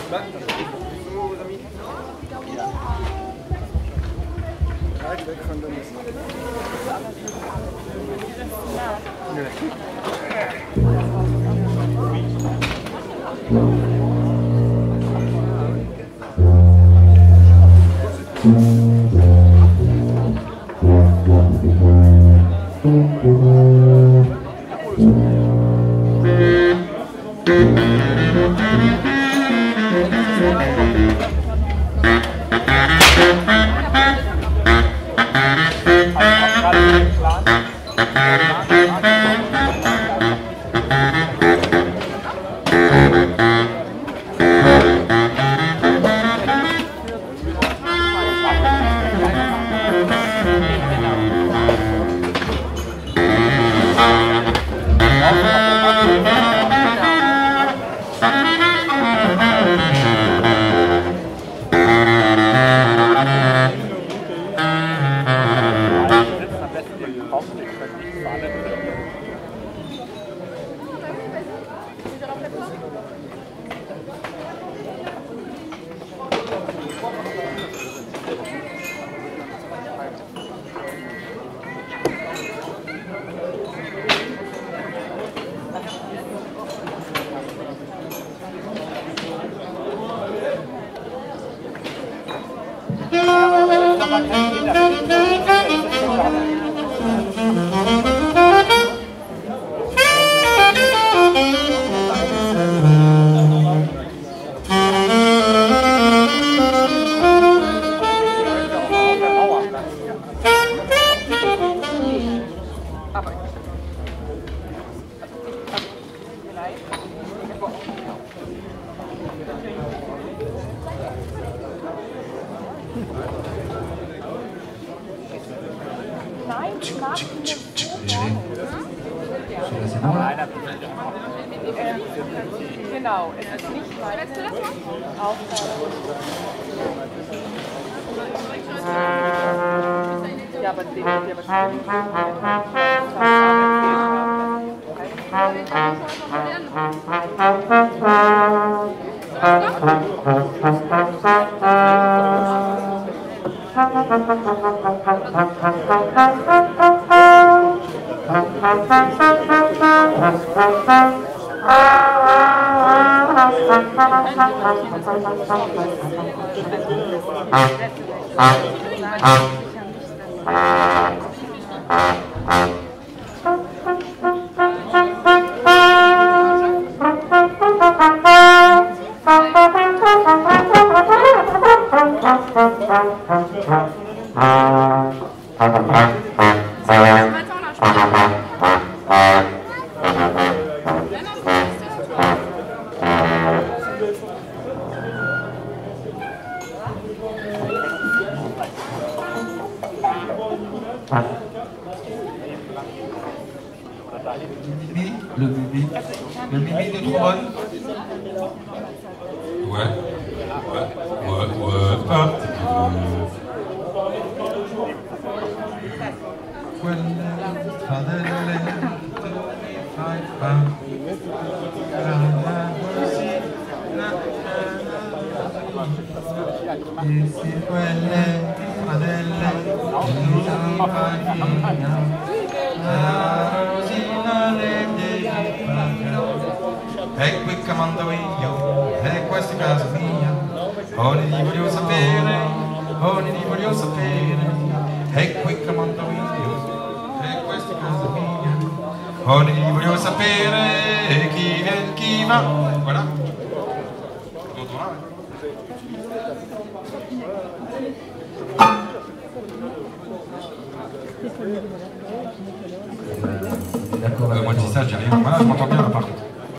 Genau, es ist nicht meine Aufgabe. Ja, aber den wird ja wahrscheinlich Le mimi de trombone. Ouais, e qui che mando io, e questa è casa mia, ogni di voglio sapere, e qui che mando io, e questa è casa mia, ogni di voglio sapere, chi viene, chi va, voilà. D'accord, moi je dis ça, j'ai rien, voilà, je m'entends bien là par contre.